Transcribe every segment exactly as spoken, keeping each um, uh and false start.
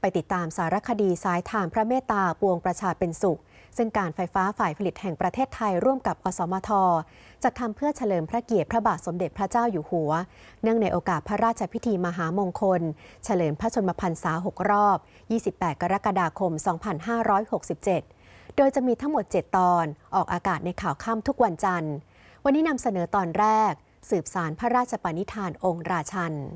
ไปติดตามสารคดีสายทานพระเมตตาปวงประชาเป็นสุขซึ่งการไฟฟ้าฝ่ายผลิตแห่งประเทศไทยร่วมกับอสมทจัดทำเพื่อเฉลิมพระเกียรติพระบาทสมเด็จพระเจ้าอยู่หัวเนื่องในโอกาสพระราชพิธีมหามงคลเฉลิมพระชนมพรรษาหกรอบยี่สิบแปดกรกฎาคมสองพันห้าร้อยหกสิบเจ็ดโดยจะมีทั้งหมดเจ็ดตอนออกอากาศในข่าวค่ำทุกวันจันทร์วันนี้นำเสนอตอนแรกสืบสานพระราชปณิธานองค์ราชัน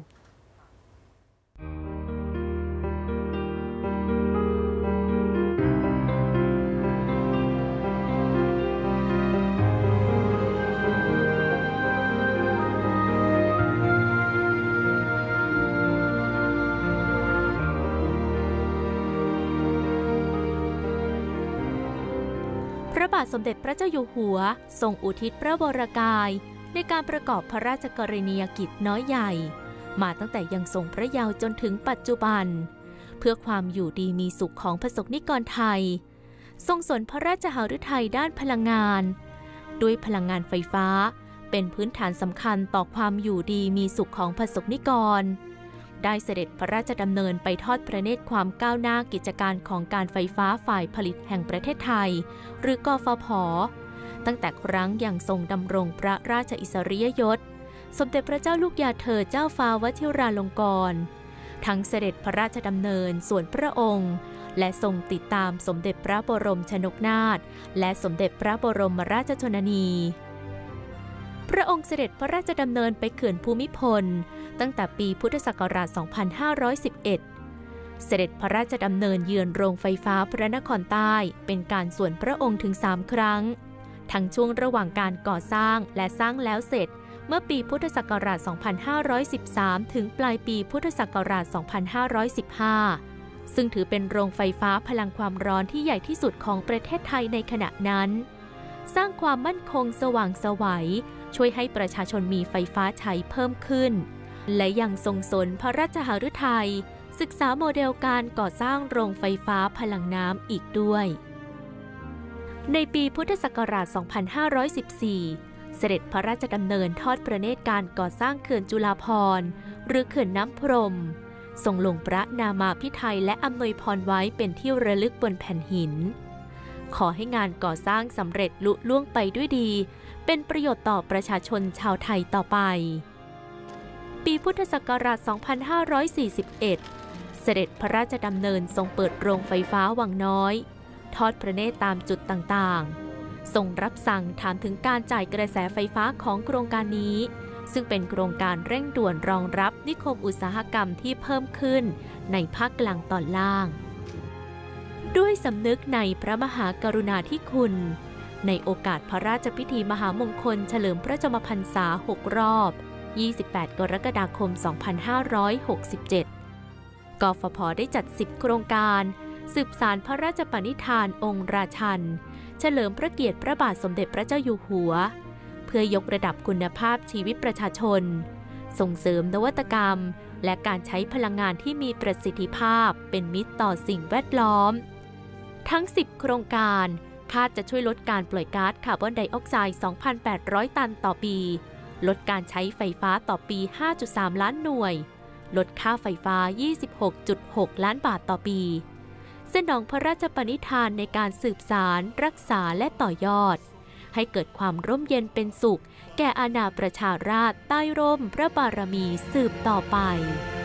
พระบาทสมเด็จพระเจ้าอยู่หัวทรงอุทิศพระวรกายในการประกอบพระราชกรณียกิจน้อยใหญ่มาตั้งแต่ยังทรงพระเยาว์จนถึงปัจจุบันเพื่อความอยู่ดีมีสุขของประสบนิกรไทยทรงสนพระราชหฤทัยด้านพลังงานด้วยพลังงานไฟฟ้าเป็นพื้นฐานสำคัญต่อความอยู่ดีมีสุขของประสบนิกรได้เสด็จพระราชดำเนินไปทอดพระเนตรความก้าวหน้ากิจการของการไฟฟ้าฝ่ายผลิตแห่งประเทศไทยหรือกฟผ.ตั้งแต่ครั้งยังทรงดำรงพระราชอิสริยยศสมเด็จพระเจ้าลูกยาเธอเจ้าฟ้าวชิราลงกรณ์ทั้งเสด็จพระราชดำเนินส่วนพระองค์และทรงติดตามสมเด็จพระบรมชนกนาถและสมเด็จพระบรมราชชนนีพระองค์เสด็จพระราชดำเนินไปเขื่อนภูมิพลตั้งแต่ปีพุทธศักราช สองพันห้าร้อยสิบเอ็ด เสด็จพระราชดำเนินเยือนโรงไฟฟ้าพระนครใต้เป็นการส่วนพระองค์ถึงสามครั้งทั้งช่วงระหว่างการก่อสร้างและสร้างแล้วเสร็จเมื่อปีพุทธศักราช สองพันห้าร้อยสิบสาม ถึงปลายปีพุทธศักราช สองพันห้าร้อยสิบห้า ซึ่งถือเป็นโรงไฟฟ้าพลังความร้อนที่ใหญ่ที่สุดของประเทศไทยในขณะนั้นสร้างความมั่นคงสว่างไสวช่วยให้ประชาชนมีไฟฟ้าใช้เพิ่มขึ้นและยังทรงสนพระราชหฤทัยศึกษาโมเดลการก่อสร้างโรงไฟฟ้าพลังน้ำอีกด้วยในปีพุทธศักราช สองพันห้าร้อยสิบสี่ เสด็จพระราชดำเนินทอดพระเนตรการก่อสร้างเขื่อนจุฬาภรณ์หรือเขื่อนน้ำพรมทรงลงพระนามาภิไธยและอำนวยพรไว้เป็นที่ระลึกบนแผ่นหินขอให้งานก่อสร้างสำเร็จลุล่วงไปด้วยดีเป็นประโยชน์ต่อประชาชนชาวไทยต่อไปปีพุทธศักราช สองพันห้าร้อยสี่สิบเอ็ด เสด็จพระราชดำเนินทรงเปิดโรงไฟฟ้าวังน้อยทอดพระเนตรตามจุดต่างๆทรงรับสั่งถามถึงการจ่ายกระแสไฟฟ้าของโครงการนี้ซึ่งเป็นโครงการเร่งด่วนรองรับนิคมอุตสาหกรรมที่เพิ่มขึ้นในภาคกลางตอนล่างด้วยสำนึกในพระมหากรุณาธิคุณในโอกาสพระราชพิธีมหามงคลเฉลิมพระชนมพรรษาหกรอบยี่สิบแปดกรกฎาคมสองพันห้าร้อยหกสิบเจ็ดกฟผ.ได้จัดสิบโครงการสืบสานพระราชปณิธานองค์ราชันเฉลิมพระเกียรติพระบาทสมเด็จพระเจ้าอยู่หัวเพื่อยกระดับคุณภาพชีวิตประชาชนส่งเสริมนวัตกรรมและการใช้พลังงานที่มีประสิทธิภาพเป็นมิตรต่อสิ่งแวดล้อมทั้งสิบโครงการคาดจะช่วยลดการปล่อยก๊าซคาร์บอนไดออกไซด์ สองพันแปดร้อย ตันต่อปีลดการใช้ไฟฟ้าต่อปี ห้าจุดสาม ล้านหน่วยลดค่าไฟฟ้า ยี่สิบหกจุดหก ล้านบาทต่อปีสนองพระราชปณิธานในการสืบสานรักษาและต่อยอดให้เกิดความร่มเย็นเป็นสุขแก่อาณาประชาราษฎร์ใต้ร่มพระบารมีสืบต่อไป